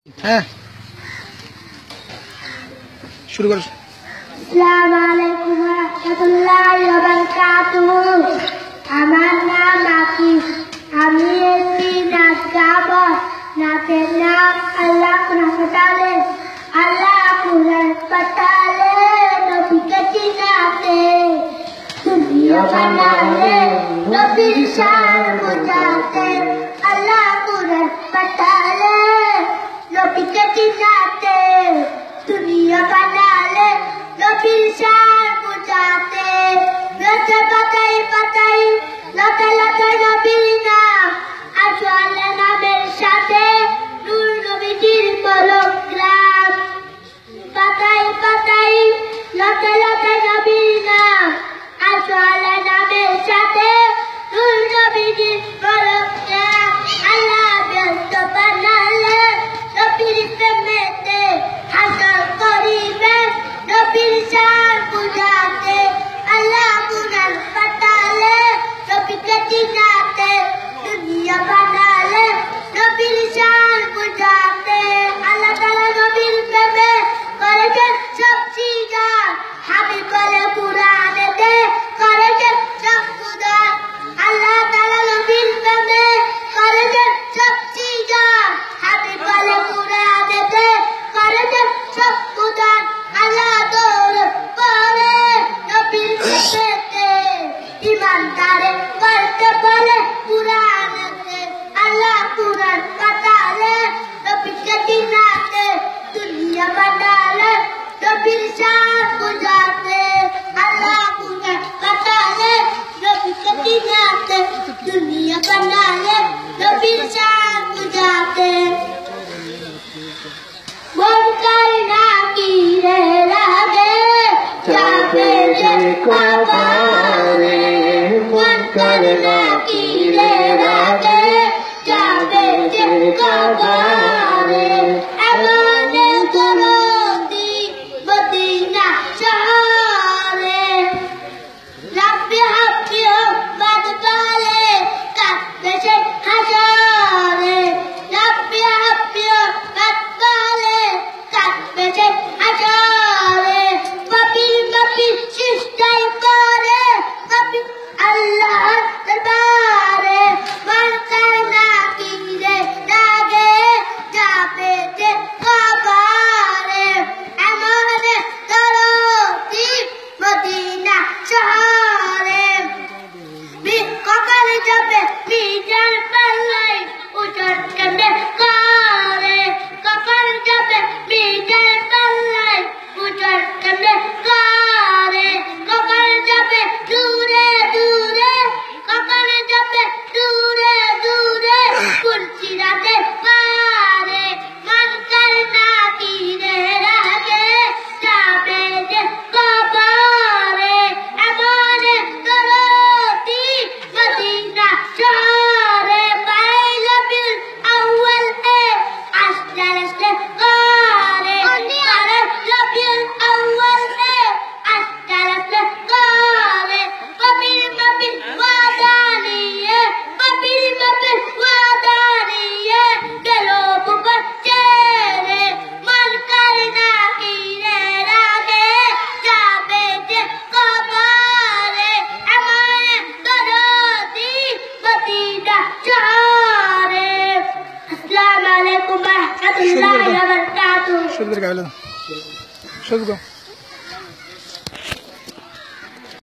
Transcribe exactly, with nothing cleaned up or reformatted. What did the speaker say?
হ্যাঁ শুরু করো। আসসালামু আলাইকুম ওয়া রাহমাতুল্লাহি ওয়া বারাকাতুহু। আমার নাম আকিব। আমি একটি নাচ গাবো। নাচের নাম আল্লাহ কুরআন পাঠালে, আল্লাহ কুরআন পাঠালে নবীকে চিনাতে, দুনিয়া বানালে নবীর শান বোঝাতে, আল্লাহ কুরআন পাঠালে নবীকে চিনাতে, দুনিয়া বানালে নবীর শান বোঝাতে। লতে পাতাই পাতাই লতে লতে নবীর নাম, আসলে নামের সাথে নূর নবীজির মনোগ্রাম। পাতাই পাতাই লতে লতে নবীর নাম, আসলে নামের সাথে নূর নবীজির মনোগ্রাম। আল্লাহ ব্যস্ত বানালে নবীর প্রেমেতে, হাসর করিবেন নবীর শান বুঝাতে, আল্লাহ কুরআন পাঠালে নবীকে চিনাতে, দুনিয়া বানালে নবীর শান বুঝাতে। আল্লাহ তাআলা নবীর প্রেমে করেছেন সব সিজদা, হাবিব বলে কুরআনেতে করেছেন সব খুদা। আল্লাহ তাআলা নবীর প্রেমে করেছেন সব সিজদা, হাবিব বলে কুরআনেতে করেছেন সব খুদা। আল্লাহ দৌড় পড়ে নবীর প্রেমেতে, ইমানদারে করতে বলে কুরআনেতে, আল্লাহ কুরআন পাঠালে নবীকে চিনাতে, দুনিয়া বানালে নবীর শান বুঝাতে, আল্লাহ কুরআন পাঠালে নবীকে চিনাতে, দুনিয়া বানালে নবীর শান বুঝাতে। মন করে না কি রে লাগে যাবে যে কবরে, মন করে না কি রে লাগে যাবে যে কবরে। এমন দরদি মদিনা শহরে, রাব্বি হাব্বি উম্মত বলে কাঁদবে সে হাজারে, রাব্বি হাব্বি উম্মত বলে কাঁদবে সে হাজারে। কবির কবির সৃষ্টি করে কবি আল্লাহর দরবারে, মন করে না কি রে লাগে যাবে যে কবরে। এমন দরদি মদিনা শহরে, কখন যাবে মিজান পাল্লায় ওজন কেমনে করে, কখন যাবে মিজান পাল্লায় ওজন কেমনে করে, কখন যাবে দূরে দূরে, কখন যাবে দূরে দূরে কুলসি রাতে পারে। মন করে না কি রে লাগে যাবে যে কবরে। এমন দরদি মদিনা শহরে, বাইলাবিল আউয়াল এ আসতে আসতে করে, বাইলাবিল আউয়াল এ আসতে আসতে করে। কবির কবির ওয়াদা নিয়ে, কবির কবির ওয়াদা নিয়ে গেল বুকর ছেড়ে, মন করে না কি রে লাগে যাবে যে কবরে। এমন দরদি মদিনা শহরে। আসসালামু আলাইকুম ওয়া রাহমাতুল্লাহি ওয়া বারাকাতুহু। শুরু করে গাইলো শুরু করো।